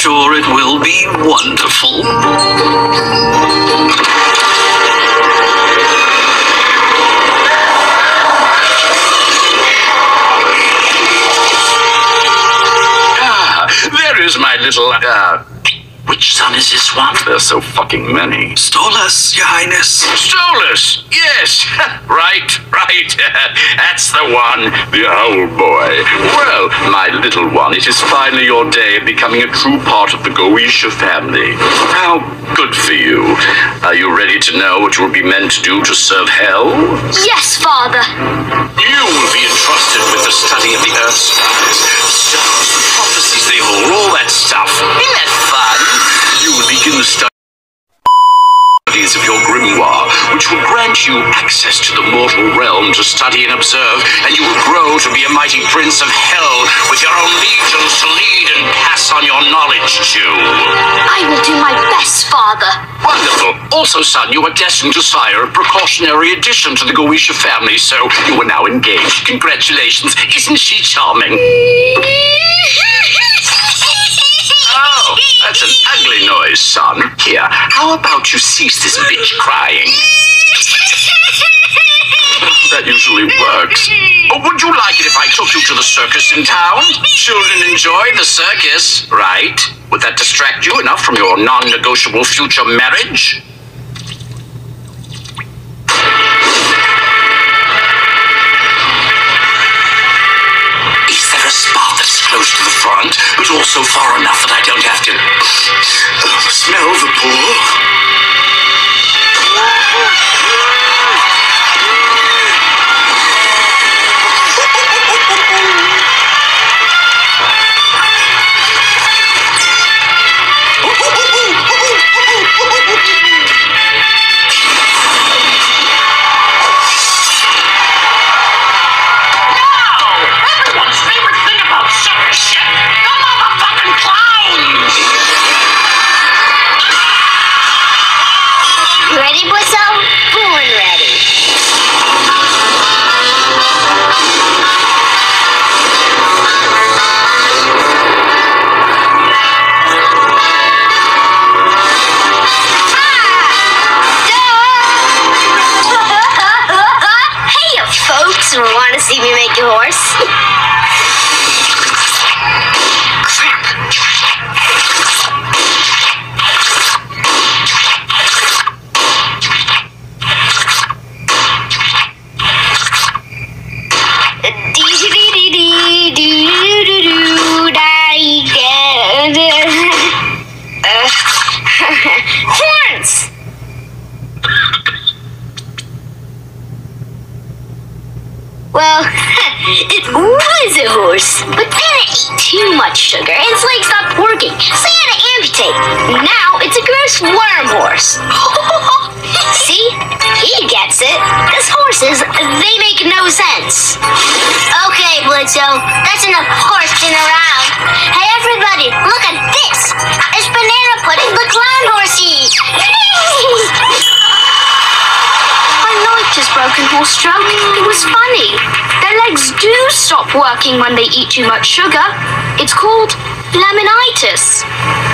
sure it will be wonderful. There is my little, which son is this one? There's so fucking many. Stolas, Your Highness. Stolas, yes. Right. That's the one, the owl boy. Well, my little one, it is finally your day of becoming a true part of the Goetia family. How good for you. Are you ready to know what you will be meant to do to serve hell? Yes, Father. You will be entrusted with the study of the Earth stars, the prophecies they hold, all that stuff. Isn't that fun? You will begin the studies of your grimoire, which will grant you access to the mortal realm to study and observe, and you will grow to be a mighty prince of hell with your own legions to lead and pass on your knowledge to. I will do my best, Father. Wonderful. Also, son, you are destined to sire a precautionary addition to the Goetia family, so you are now engaged. Congratulations. Isn't she charming? Oh, that's an ugly noise, son. Here, how about you cease this bitch crying? That usually works. Would you like it if I took you to the circus in town? Children enjoy the circus, right? Would that distract you enough from your non-negotiable future marriage? Is there a spot that's close to the front, but also far enough that I don't have to smell the pool? Want to see me make a horse? Horns! Well, it was a horse, but then it ate too much sugar and its legs stopped working, so you had to amputate. Now it's a gross worm horse. See? He gets it. These horses, they make no sense. Okay, Blitzo, that's enough horsing around. Hey, everybody, look at this. It's Banana Pudding the Clown Horsey. His broken horse stroke. It was funny. Their legs do stop working when they eat too much sugar. It's called laminitis.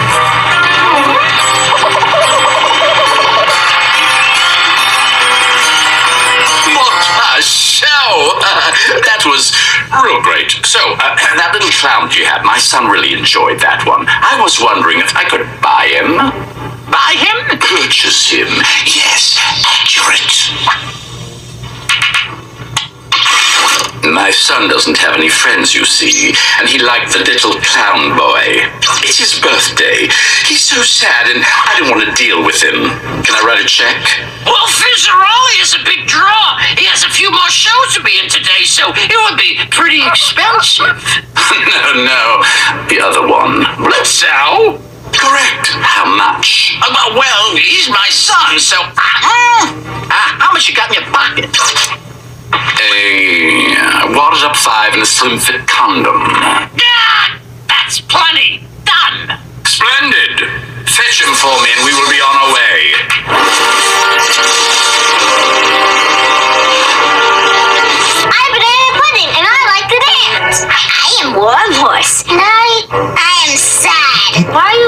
What a show! That was real great. So, that little clown you had, my son really enjoyed that one. I was wondering if I could buy him. Buy him? Purchase him. Yes, accurate. My son doesn't have any friends, you see, and he liked the little clown boy. It's his birthday. He's so sad, and I don't want to deal with him. Can I write a check? Well, Fizzaroli is a big draw. He has a few more shows to be in today, so it would be pretty expensive. No, the other one. Blitzo? Correct. How much? Well, he's my son, so... how much you got in your pocket? A wadded-up 5 and a slim-fit condom. Yeah, that's plenty. Done. Splendid. Fetch him for me and we will be on our way. I'm Banana Pudding and I like to dance. I am Warm Horse. And I am sad. Why are you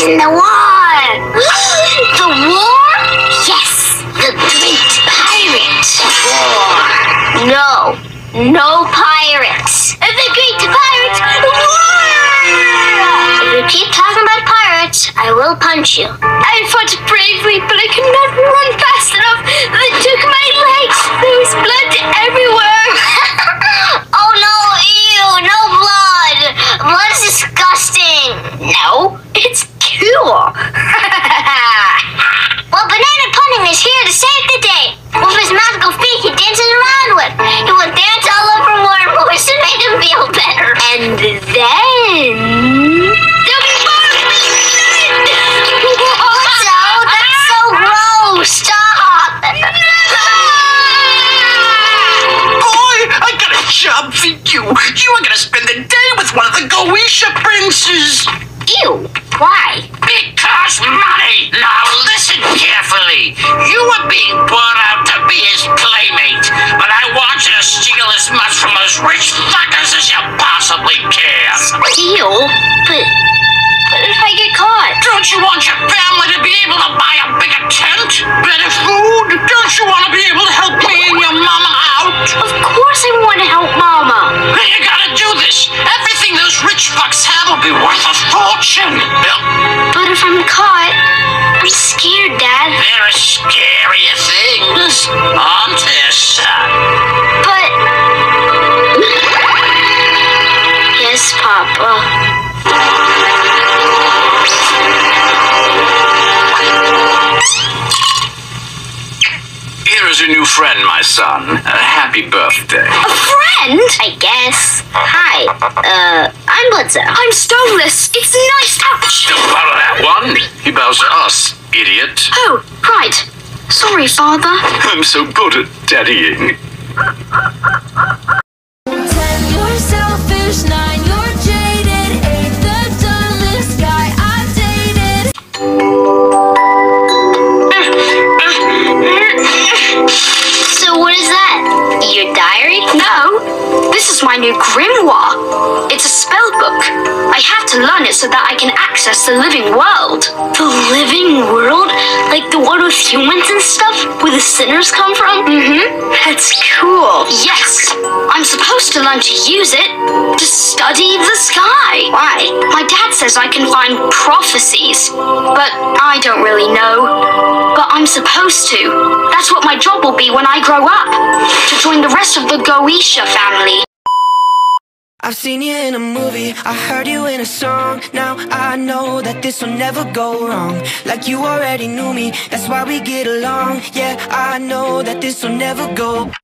in the war. The war? Yes, the Great Pirate War. No pirates. The Great Pirate War. If you keep talking about pirates, I will punch you. I fought bravely, but I could not run fast enough. They took my legs. There was blood everywhere. Oh no, ew, no blood. Blood's disgusting. No, it's cool. Well, Banana Pudding is here to save the day. With his magical feet he dances around with. He will dance all over Wormhorse to make him feel better. And then... there'll be more blood! Also, that's so gross. Stop! Boy, I got a job for you. You are gonna spend the day with one of the Goetia princes. Ew, why? Because money! Now listen carefully. You are being brought out to be his playmate, but I want you to steal as much from those rich fuckers as you possibly can. Steal? But if I get caught? Don't you want your family to be able to buy a bigger tent? Better food? Don't you want to be able to help me and your mama out? Of course I want to help Mama. Then you gotta do this. Everything those rich fucks have will be worth a fortune. But if I'm caught, I'm scared, Dad. There are scarier things, aren't there, son? But... yes, Papa. Here is your new friend, my son. Happy birthday. A friend? I guess. Hi. I'm Blitzer. I'm Stoneless. It's nice. Ouch. Don't bow to that one. He bows to us, idiot. Oh, right. Sorry, Father. I'm so good at daddying. 10, you're selfish. 9, you're jaded. 8, the dumbest guy I've dated. So what is that? Your diary? No. This is my new grimoire. It's a spell book. I have to learn it so that I can access the living world. The living world? Like the one with humans and stuff? Where the sinners come from? Mm-hmm. That's cool. Yes. I'm supposed to learn to use it to study the sky. Why? My dad says I can find prophecies, but I don't really know. But I'm supposed to. That's what my job will be when I grow up. To join the rest of the Goetia family. I've seen you in a movie, I heard you in a song. Now I know that this will never go wrong. Like you already knew me, that's why we get along. Yeah, I know that this will never go.